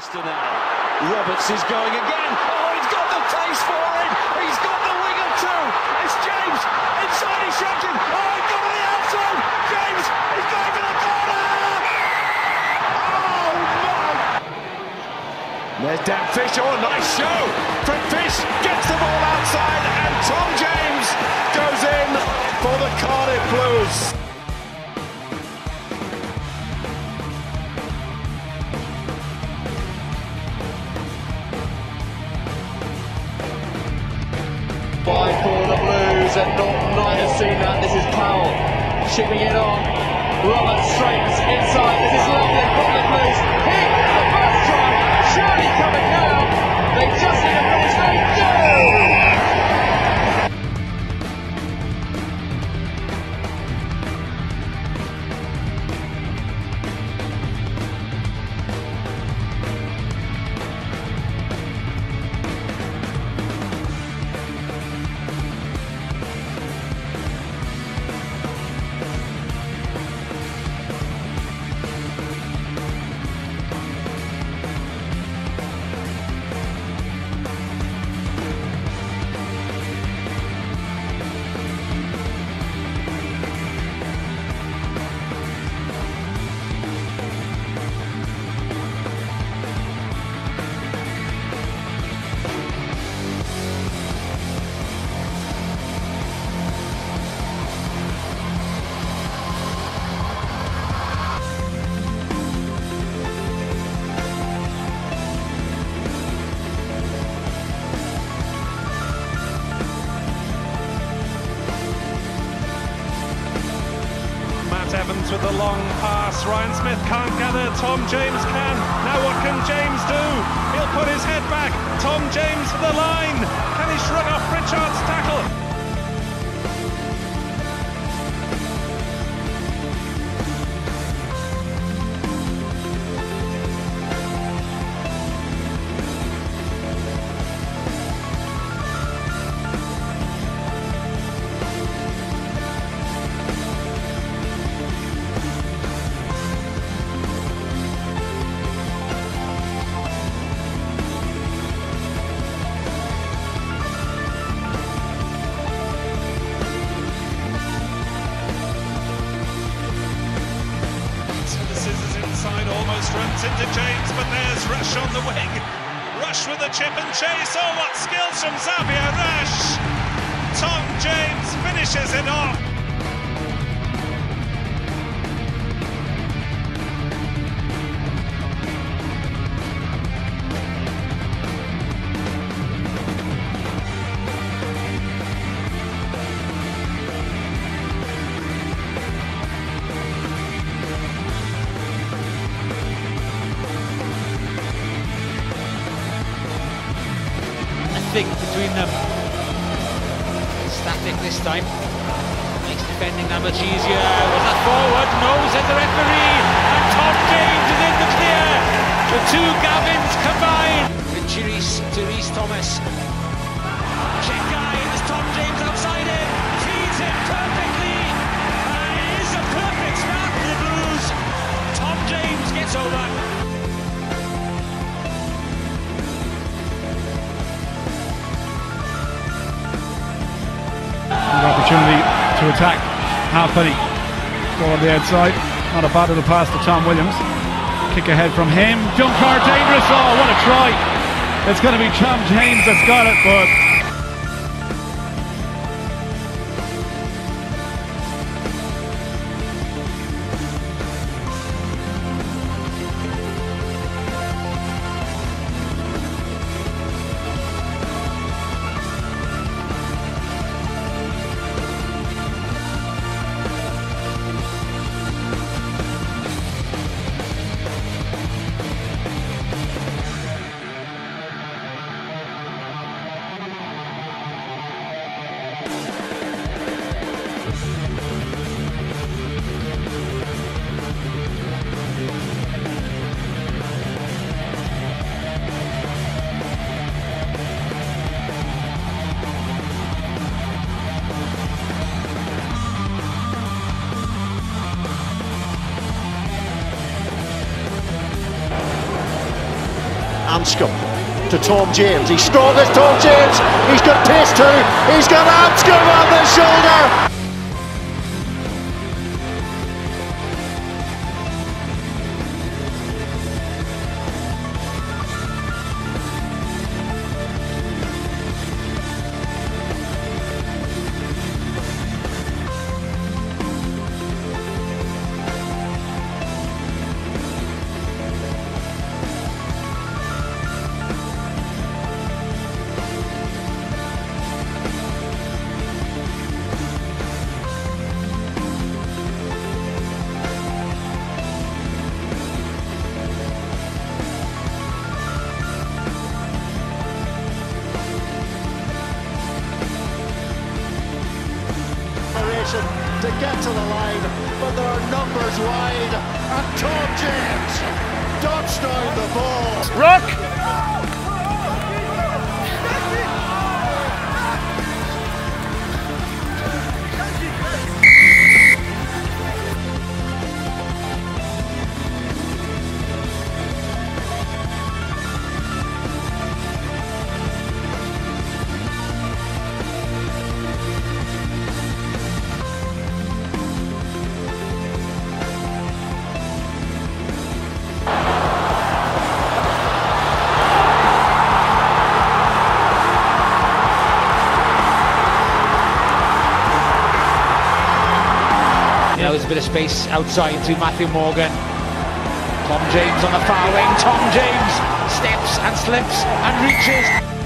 Forde now. Roberts is going again. Oh, he's got the pace for it. He's got the winger too. It's James inside. He's shocking. Oh, he's got to the outside. James is going for the corner. Oh no! There's Dan Fish. Oh, nice show from Fish. Gets the ball outside, and Tom James goes in for the Cardiff Blues. By for the Blues, and not has seen that. This is Powell chipping it on. Roberts straight inside. This is lovely for the Blues. Hit the first try. Surely coming now. They just need to finish. They do. Evans with the long pass. Ryan Smith can't gather. Tom James can. Now what can James do? He'll put his head back. Tom James for the line. Can he shrug off Pritchard's tackle? Almost runs into James, but there's Rush on the wing. Rush with a chip and chase. Oh, what skills from Xavier Rush! Tom James finishes it off. Thing between them. Static this time. Makes defending that much easier. Was that forward? No, says the referee. And Tom James is in the clear. The two Gavins combine. Richie Rees to Rees Thomas. Check guy as Tom James outside him. Feeds it perfectly. And it is a perfect start for the Blues. Tom James gets over. An opportunity to attack Halfpenny. Ball on the outside. Not a bad little pass to Tom Williams. Kick ahead from him. Dunkar dangerous. Oh, what a try. It's going to be Tom James that's got it, but Anscombe to Tom James. He's strong as Tom James. He's got pace too. He's got Anscombe on the shoulder. To get to the line, but there are numbers wide, and Tom James dodged down the ball. Rock! There's a bit of space outside to Matthew Morgan. Tom James on the far wing. Tom James steps and slips and reaches.